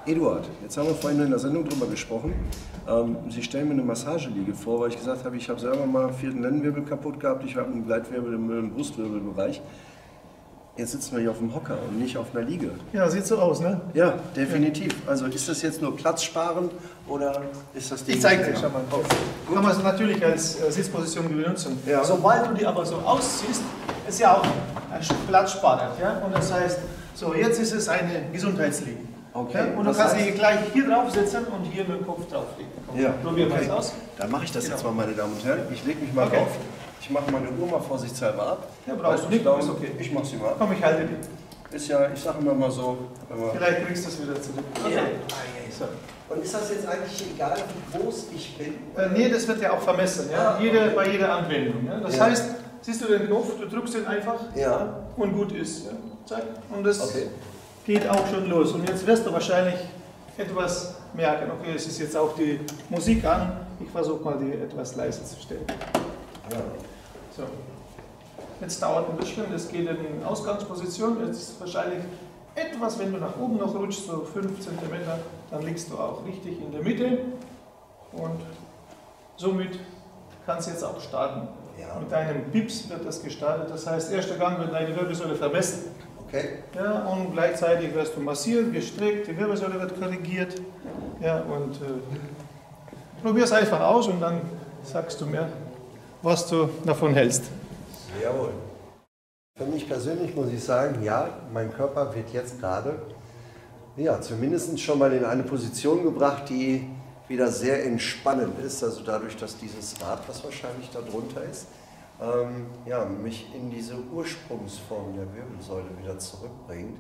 Eduard, jetzt haben wir vorhin in der Sendung drüber gesprochen. Sie stellen mir eine Massageliege vor, weil ich gesagt habe, ich habe selber mal einen 4. Lendenwirbel kaputt gehabt, ich habe einen Gleitwirbel im Brustwirbelbereich. Jetzt sitzen wir hier auf dem Hocker und nicht auf einer Liege. Ja, sieht so aus, ne? Ja, definitiv. Also ist das jetzt nur platzsparend oder ist das Ding... Ich zeige dir schon mal. Kann man es natürlich als Sitzposition benutzen. Ja. Sobald du die aber so ausziehst, ist ja auch platzsparend. Ja? Und das heißt, so jetzt ist es eine Gesundheitsliege. Okay. Ja? Und du kannst dich gleich hier drauf setzen und hier mit dem Kopf drauflegen. Ja. Probier mal Okay. aus. Dann mache ich das jetzt mal, meine Damen und Herren. Ich lege mich mal drauf. Ich mache meine Uhr mal vorsichtshalber ab. Ja, brauchst du nicht, ist okay. Ich mache sie mal ab. Komm, ich halte die. Ist ja, ich sage immer mal so. Vielleicht kriegst du es wieder zurück. Okay. So. Und ist das jetzt eigentlich egal, wie groß ich bin? Nee, das wird ja auch vermessen, ja? Bei jeder Anwendung. Ja? Das heißt, siehst du den Knopf, du drückst den einfach und gut ist. Ja? Zack. Und das geht auch schon los. Und jetzt wirst du wahrscheinlich etwas merken. Okay, es ist jetzt auch die Musik an. Ich versuche mal, die etwas leiser zu stellen. Ja. So. Jetzt dauert ein bisschen, das geht in Ausgangsposition. Jetzt ist wahrscheinlich etwas, wenn du nach oben noch rutschst, so 5 cm, dann liegst du auch richtig in der Mitte. Und somit kannst du jetzt auch starten. Ja. Mit einem Pips wird das gestartet. Das heißt, erster Gang wird deine Wirbelsäule vermessen. Okay. Ja, und gleichzeitig wirst du massiert, gestreckt, die Wirbelsäule wird korrigiert. Ja, und probier es einfach aus und dann sagst du mir, was du davon hältst. Jawohl. Für mich persönlich muss ich sagen, ja, mein Körper wird jetzt gerade, ja, zumindest schon mal in eine Position gebracht, die wieder sehr entspannend ist. Also dadurch, dass dieses Rad, was wahrscheinlich da drunter ist, ja, mich in diese Ursprungsform der Wirbelsäule wieder zurückbringt.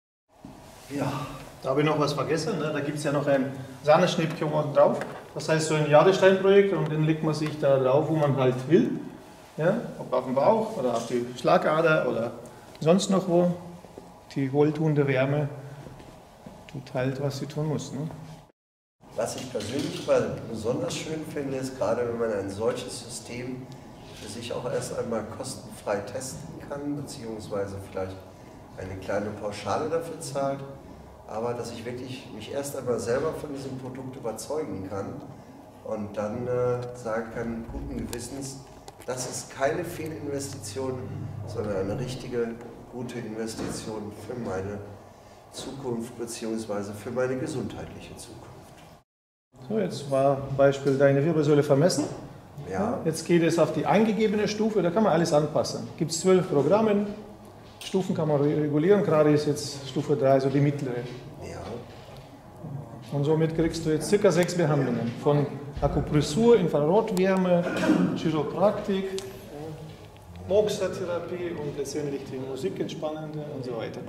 Ja, da habe ich noch was vergessen. Ne? Da gibt es ja noch ein Sahneschnippchen oben drauf. Das heißt so ein Jadesteinprojekt und den legt man sich da drauf, wo man halt will. Ja? Ob auf den Bauch oder auf die Schlagader oder sonst noch wo. Die wohltuende Wärme tut halt, was sie tun muss. Ne? Was ich persönlich mal besonders schön finde, ist gerade, wenn man ein solches System für sich auch erst einmal kostenfrei testen kann, beziehungsweise vielleicht eine kleine Pauschale dafür zahlt, aber dass ich wirklich mich erst einmal selber von diesem Produkt überzeugen kann und dann sagen kann, guten Gewissens, das ist keine Fehlinvestition, sondern eine richtige, gute Investition für meine Zukunft beziehungsweise für meine gesundheitliche Zukunft. So, jetzt war Beispiel deine Wirbelsäule vermessen. Ja. Jetzt geht es auf die eingegebene Stufe, da kann man alles anpassen. Es gibt 12 Programme, Stufen kann man regulieren, gerade ist jetzt Stufe 3, also die mittlere. Ja. Und somit kriegst du jetzt ca. 6 Behandlungen. Von Akupressur, Infrarotwärme, Chiropraktik, Moxa-Therapie und letztendlich die Musikentspannende und so weiter.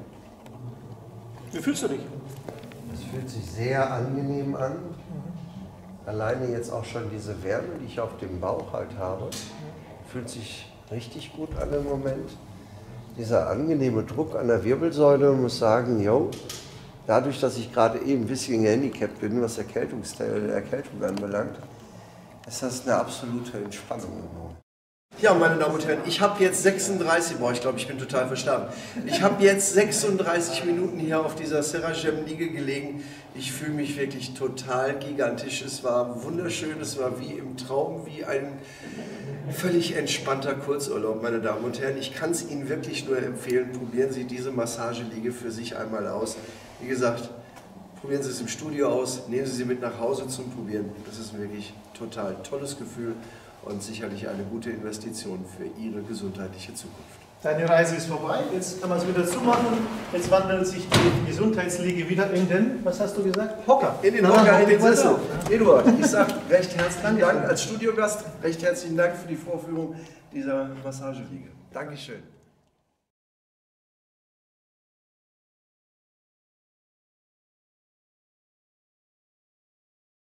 Wie fühlst du dich? Es fühlt sich sehr angenehm an. Alleine jetzt auch schon diese Wärme, die ich auf dem Bauch halt habe, fühlt sich richtig gut an im Moment. Dieser angenehme Druck an der Wirbelsäule, muss sagen, jo, dadurch, dass ich gerade eben ein bisschen gehandicapt bin, was Erkältung anbelangt, ist das eine absolute Entspannung im Moment. Ja, meine Damen und Herren, ich habe jetzt 36, ich glaube, ich bin total verstorben. Ich habe jetzt 36 Minuten hier auf dieser Serra-Gem-Liege gelegen. Ich fühle mich wirklich total gigantisch. Es war wunderschön, es war wie im Traum, wie ein völlig entspannter Kurzurlaub, meine Damen und Herren. Ich kann es Ihnen wirklich nur empfehlen, probieren Sie diese Massageliege für sich einmal aus. Wie gesagt, probieren Sie es im Studio aus, nehmen Sie sie mit nach Hause zum Probieren. Das ist ein wirklich total tolles Gefühl und sicherlich eine gute Investition für Ihre gesundheitliche Zukunft. Deine Reise ist vorbei, jetzt kann man es wieder zumachen. Jetzt wandelt sich die Gesundheitsliege wieder in den, was hast du gesagt? Hocker. In den Hocker, in den Sessel. Eduard, ich sage recht herzlichen Dank als Studiogast, recht herzlichen Dank für die Vorführung dieser Massageliege. Dankeschön.